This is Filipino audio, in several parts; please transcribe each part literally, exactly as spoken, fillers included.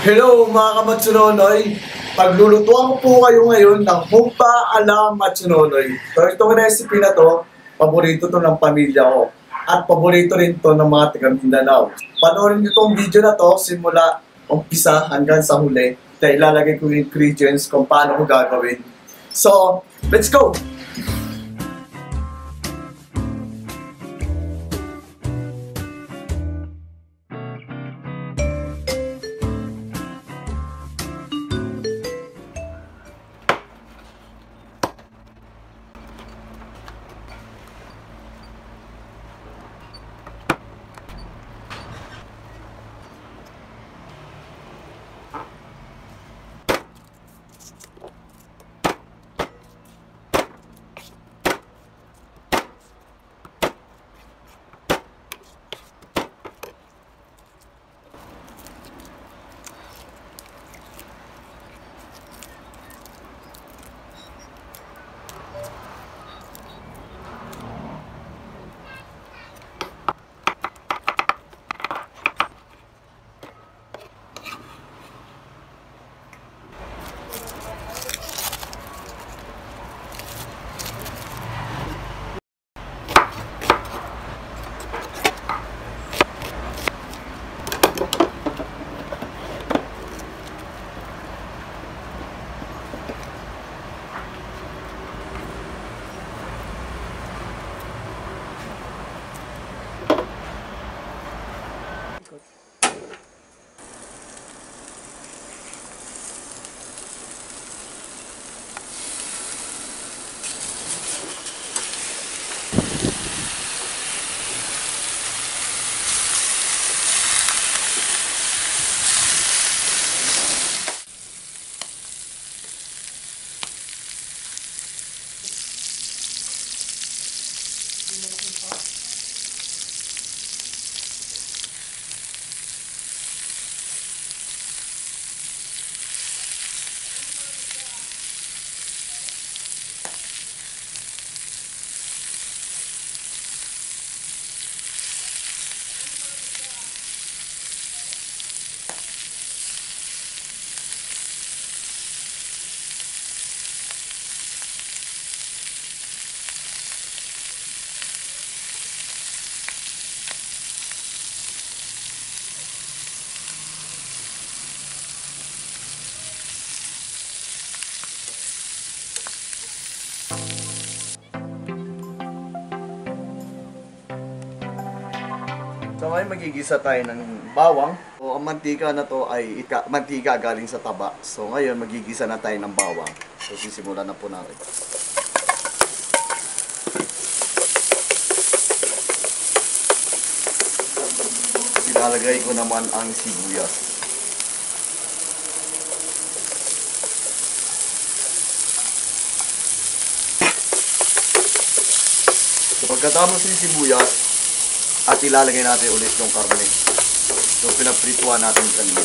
Hello mga ka-Macho Nonoy! Paglulutuan ko po kayo ngayon ng Humba ala Macho Nonoy. So itong recipe na to, paborito to ng pamilya ko. At paborito rin to ng mga taga Mindanao. Panoorin niyo tong video na to simula umpisa hanggang sa huli. Dahil ilalagay ko yung ingredients kung paano ko gagawin. So, let's go! So ngayon magigisa tayo ng bawang. So ang mantika na to ay ika, mantika galing sa taba. So ngayon magigisa na tayo ng bawang. So sisimulan na po natin. Ilalagay ko naman ang sibuyas. So pagkatapos ng sibuyas, at ilalagay natin ulit yung karne. So, pinaprituan natin kanina.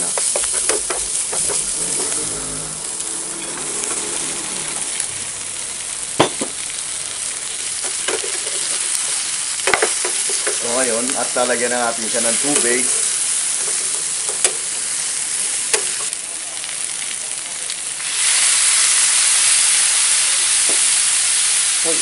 So, ngayon, at lalagyan na natin siya ng tubig. Oh,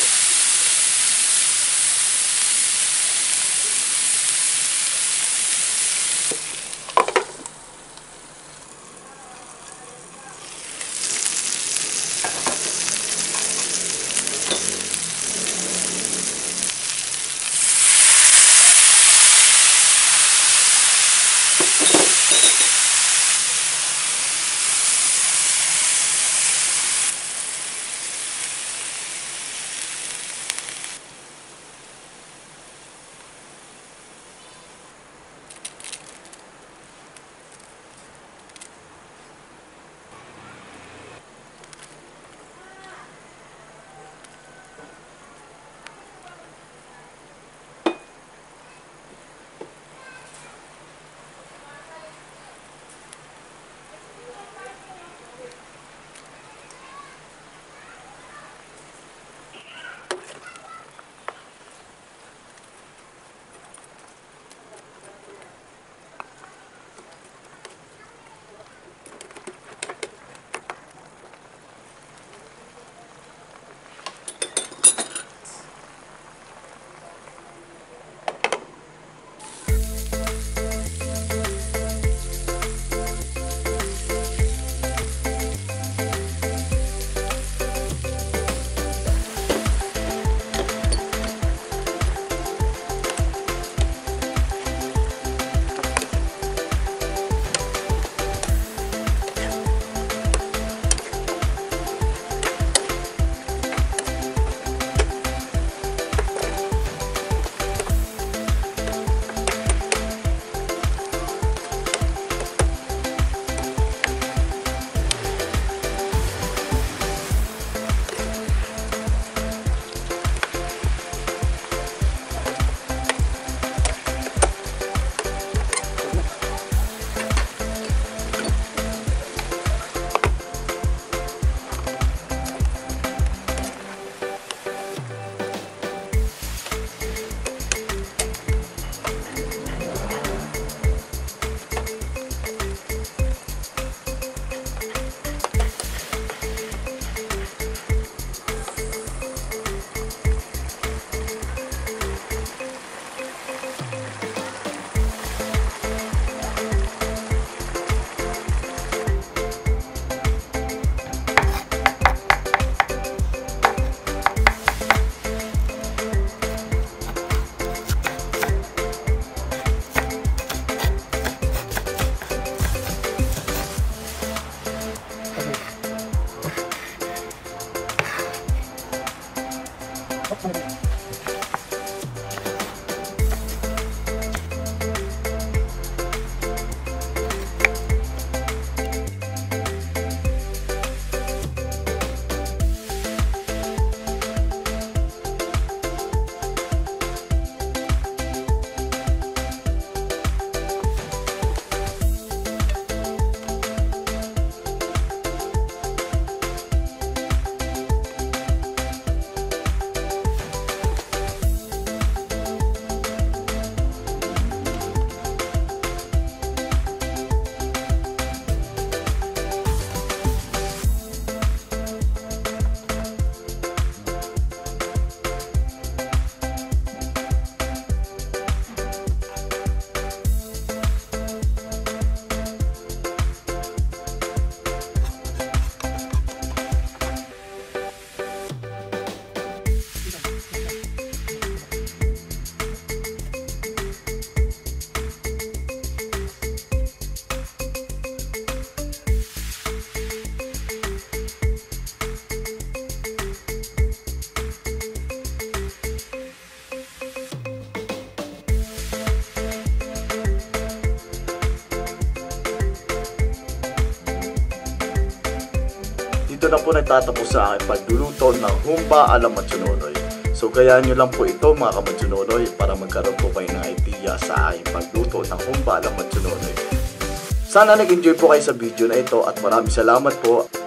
dito na po nagtatapos sa aking pagluluto ng humba ala Macho Nonoy. So kaya nyo lang po ito mga ka-Macho Nonoy para magkaroon po kayo ng idea sa aking pagluto ng humba ala Macho Nonoy. Sana nag-enjoy po kayo sa video na ito at maraming salamat po.